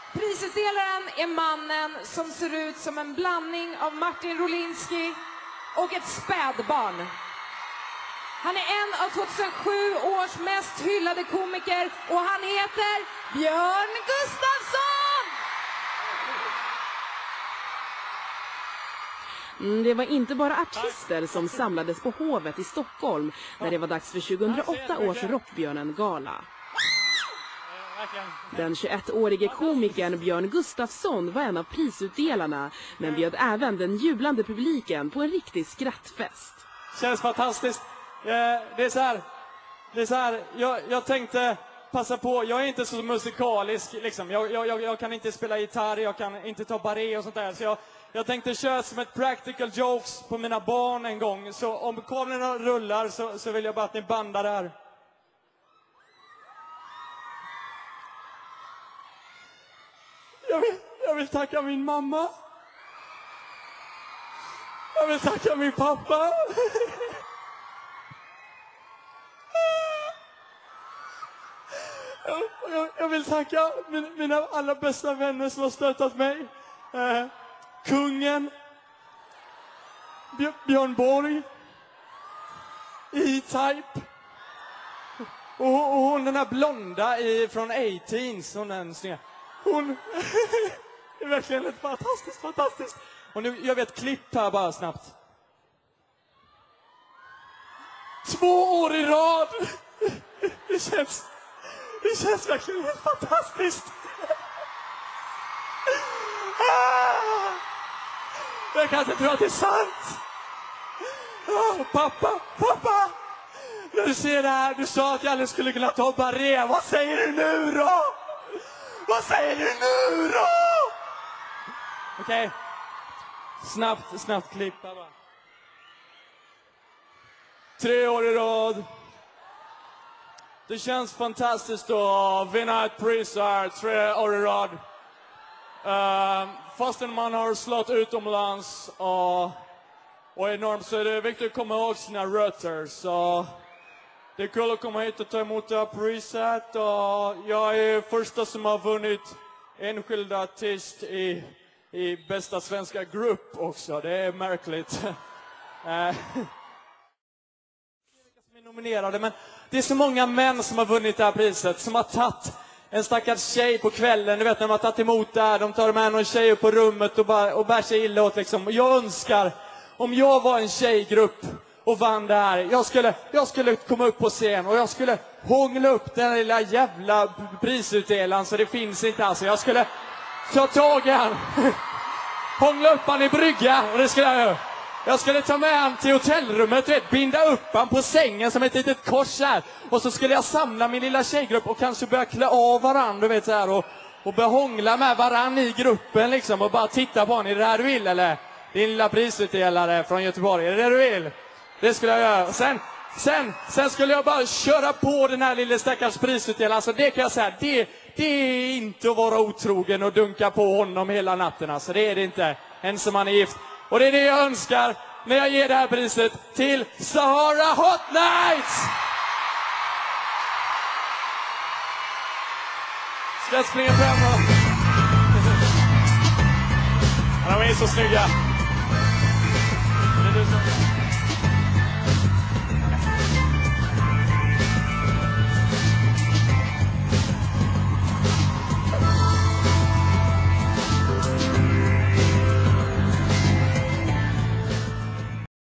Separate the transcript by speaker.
Speaker 1: Prisutdelaren är mannen som ser ut som en blandning av Martin Rolinski och ett spädbarn. Han är en av 2007 års mest hyllade komiker och han heter Björn Gustafsson!
Speaker 2: Det var inte bara artister som samlades på Hovet i Stockholm när det var dags för 2008 års Rockbjörnen-gala. Den 21-årige komikern Björn Gustafsson var en av prisutdelarna, men bjöd även den jublande publiken på en riktig skrattfest.
Speaker 3: Känns fantastiskt. Det är så här, jag tänkte passa på, jag är inte så musikalisk liksom. Jag kan inte spela gitarr, jag kan inte ta barré och sånt där. Så jag tänkte köra som ett practical jokes på mina barn en gång. Så om kamerorna rullar så vill jag bara att ni bandar där. Jag vill tacka min mamma. Jag vill tacka min pappa. Jag vill tacka mina allra bästa vänner som har stöttat mig. Kungen. Björn Borg. E-Type. Och hon den här blonda från A-Teens. Hon är verkligen ett fantastiskt. Och nu gör vi ett klipp här bara snabbt. 2 år i rad. Det känns verkligen helt fantastiskt. Jag kan inte tro att det är sant. Pappa. När du ser det här, du sa att jag aldrig skulle kunna ta barré. Vad säger du nu då? Okej. Snabbt klippa bara. 3 år i rad. Det känns fantastiskt att vinna ett pris här 3 år i rad. Fastän man har slått utomlands och enormt, så är det viktigt att komma ihåg sina rötter. Så det är kul att komma hit och ta emot det här priset. Och jag är första som har vunnit enskilda artist i bästa svenska grupp också. Det är märkligt. Nominerade, men det är så många män som har vunnit det här priset, som har tagit en stackars tjej på kvällen, du vet när de har tagit emot där, de tar med någon tjej på rummet och bär sig illa åt liksom. Och jag önskar, om jag var en tjejgrupp och vann det här, jag skulle komma upp på scen och jag skulle hångla upp den lilla jävla prisutdelaren så det finns inte alltså. Jag skulle ta tag i han, hångla upp han i brygga, och det skulle jag göra. Jag skulle ta med han till hotellrummet, binda upp han på sängen som ett litet kors här. Och så skulle jag samla min lilla tjejgrupp och kanske börja klä av varandra, du vet så här. Och börja hångla med varandra i gruppen liksom. Och bara titta på honom, är det här du vill eller? Din lilla prisutdelare från Göteborg, är det du vill? Det skulle jag göra. Sen skulle jag bara köra på den här lilla stackars prisutdelaren. Alltså det kan jag säga, det är inte att vara otrogen och dunka på honom hela natten. Alltså det är det inte, än som man är gift. Och det är det jag önskar när jag ger det här priset till Sahara Hot Nights! Ska jag springa fram då? De är så snygga. Det är du som...